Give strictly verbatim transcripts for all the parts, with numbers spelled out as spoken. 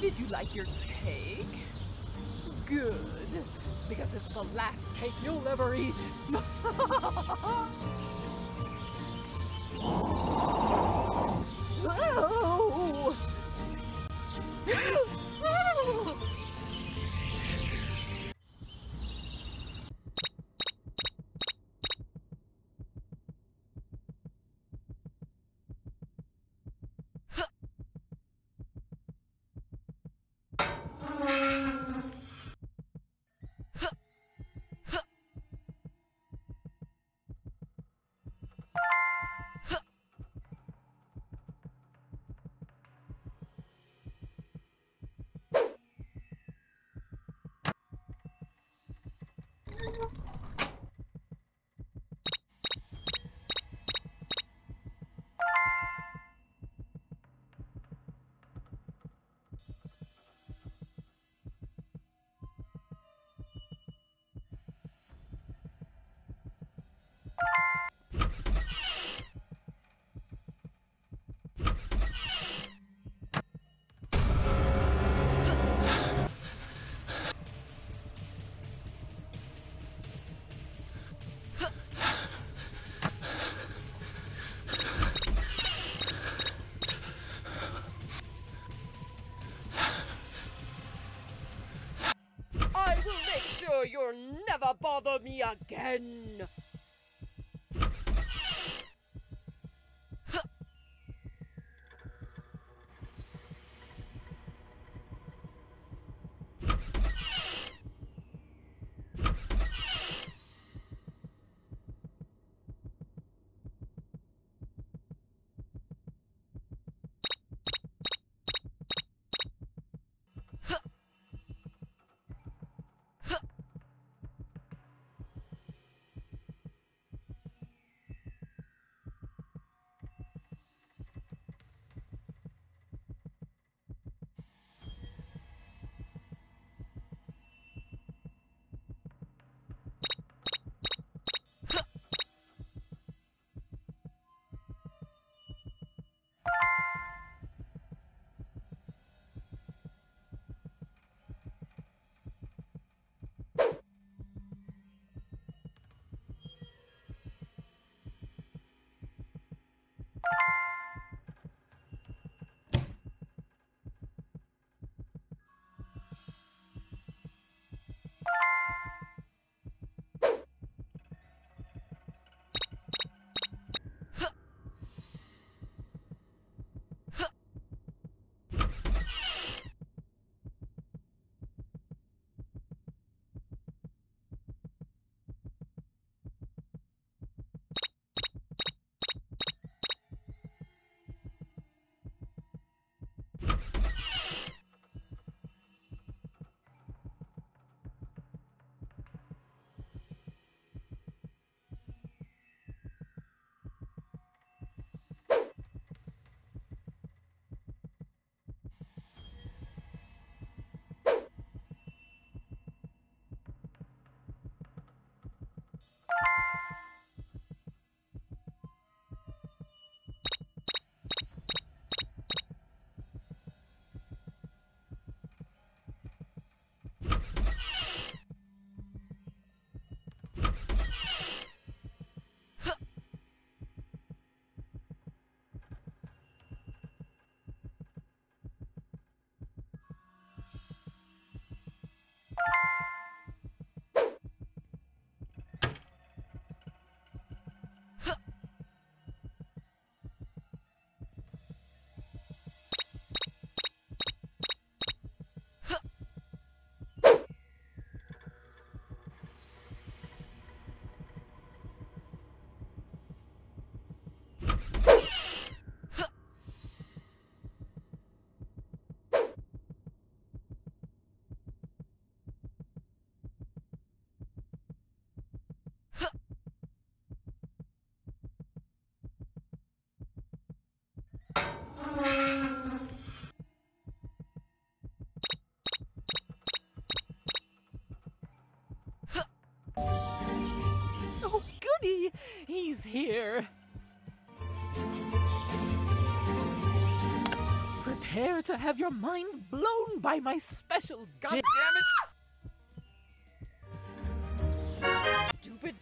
Did you like your cake? Good, because it's the last cake you'll ever eat. Oh! I will make sure you'll never bother me again. He's here. Prepare Prepare to have your mind blown by my special God di- damn it! stupid.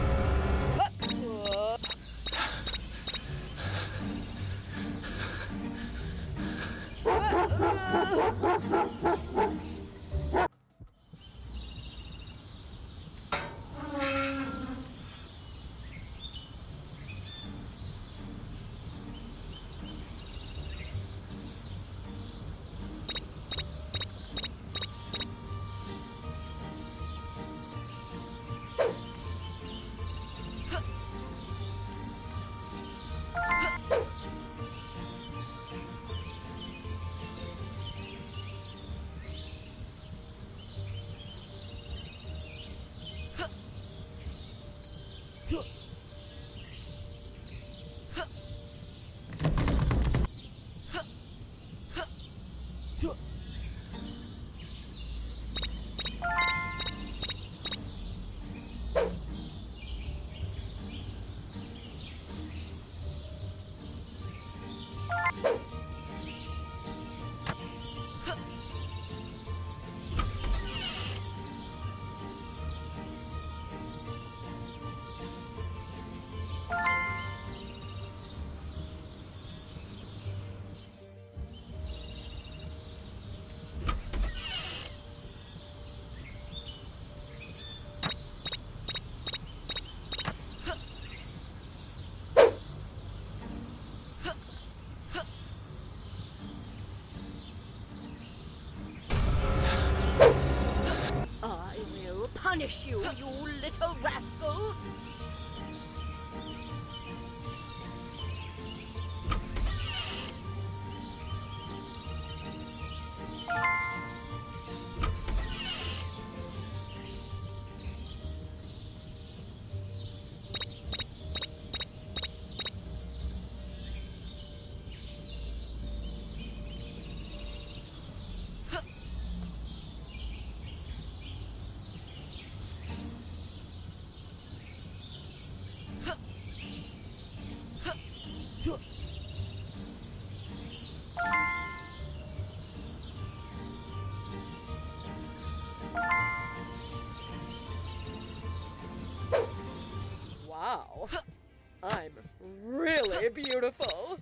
I will punish you, you little rascals! Wow, I'm really beautiful.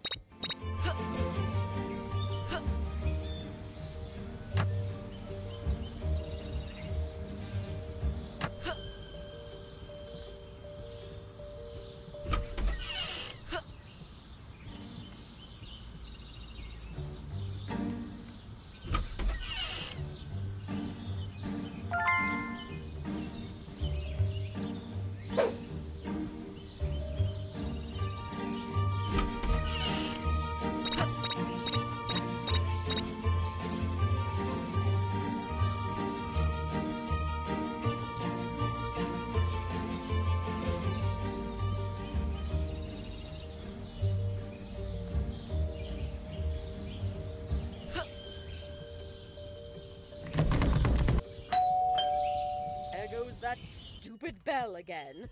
There goes that stupid bell again.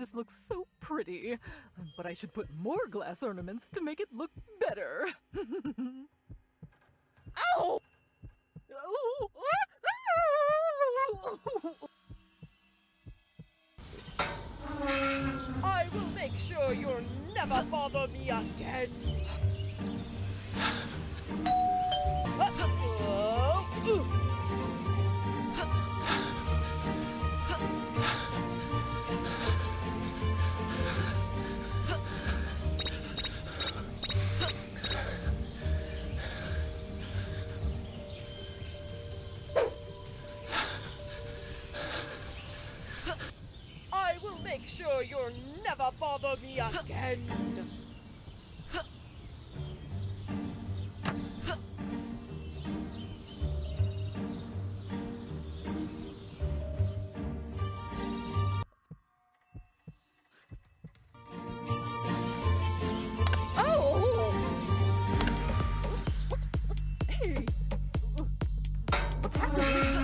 this looks so pretty, but I should put more glass ornaments to make it look better. Ow! I will make sure you'll never bother me again. I will make sure you'll never bother me again. Oh! Hey! What's happening?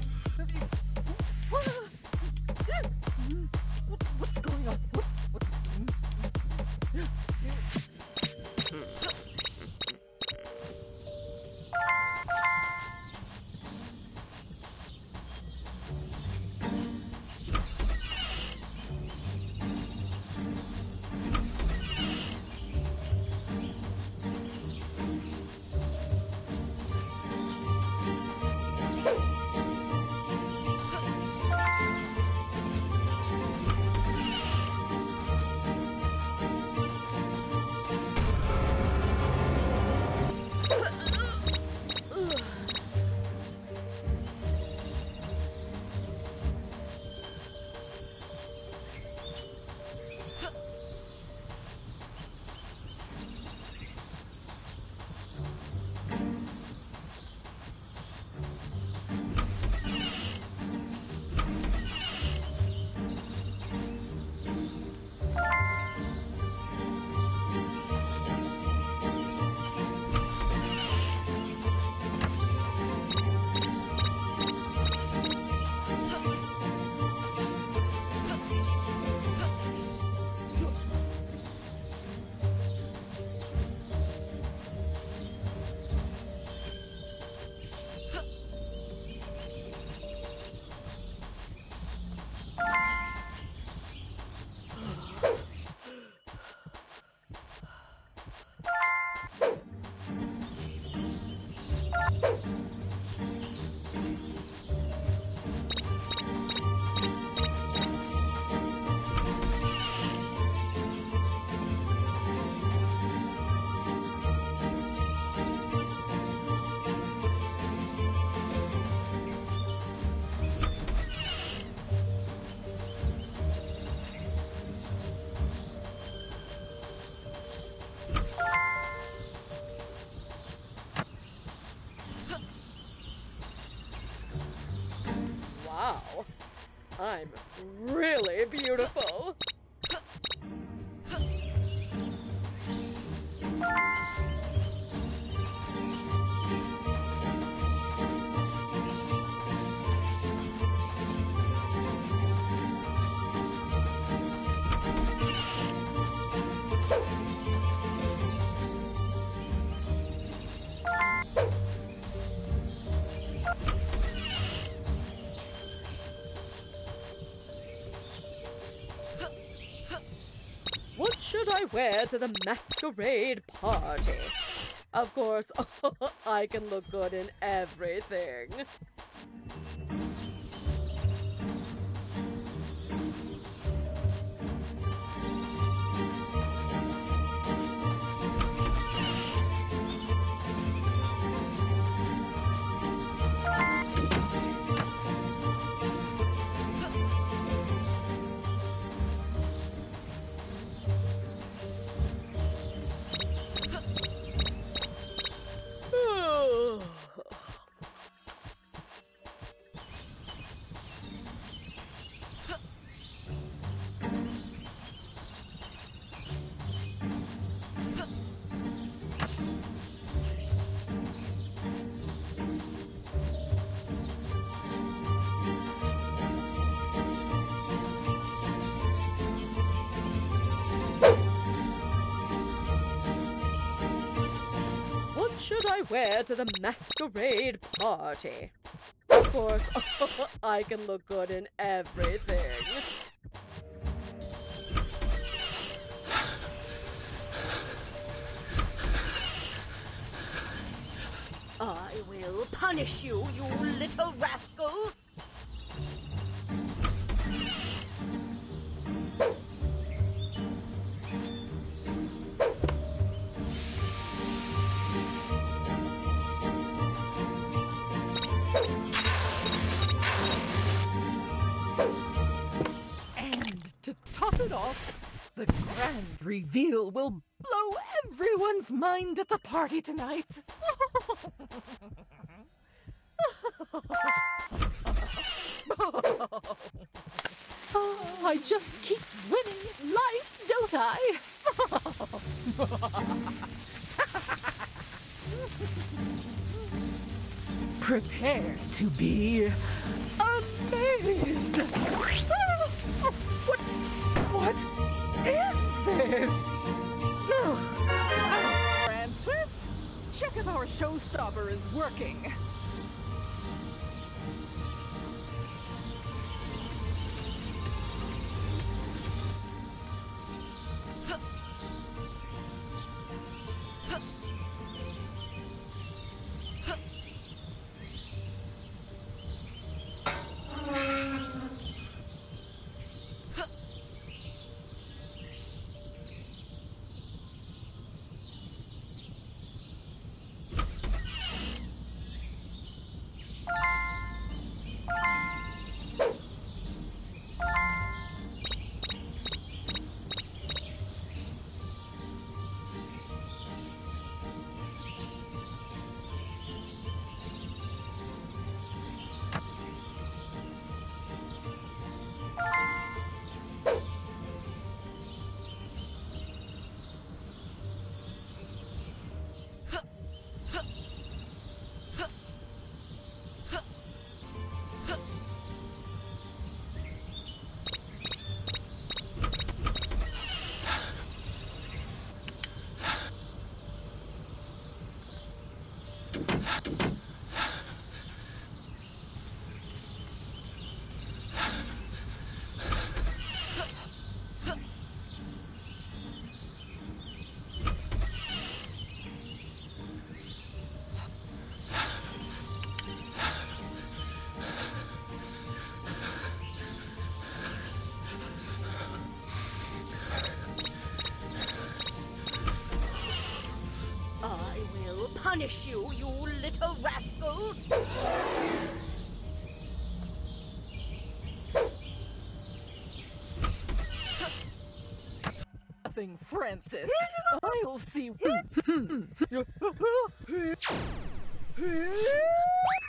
What's going on? What's what's Wow, I'm really beautiful. What should I wear to the masquerade party? Of course, I can look good in everything. I wear to the masquerade party? Of course, I can look good in everything. I will punish you, you little rascals! And to top it off, the grand reveal will blow everyone's mind at the party tonight. Oh, I just keep winning at life, don't I? Prepare to be amazed. What? What is this? Francis, check if our showstopper is working. Punish you, you little rascals! Nothing, Francis. I'll see.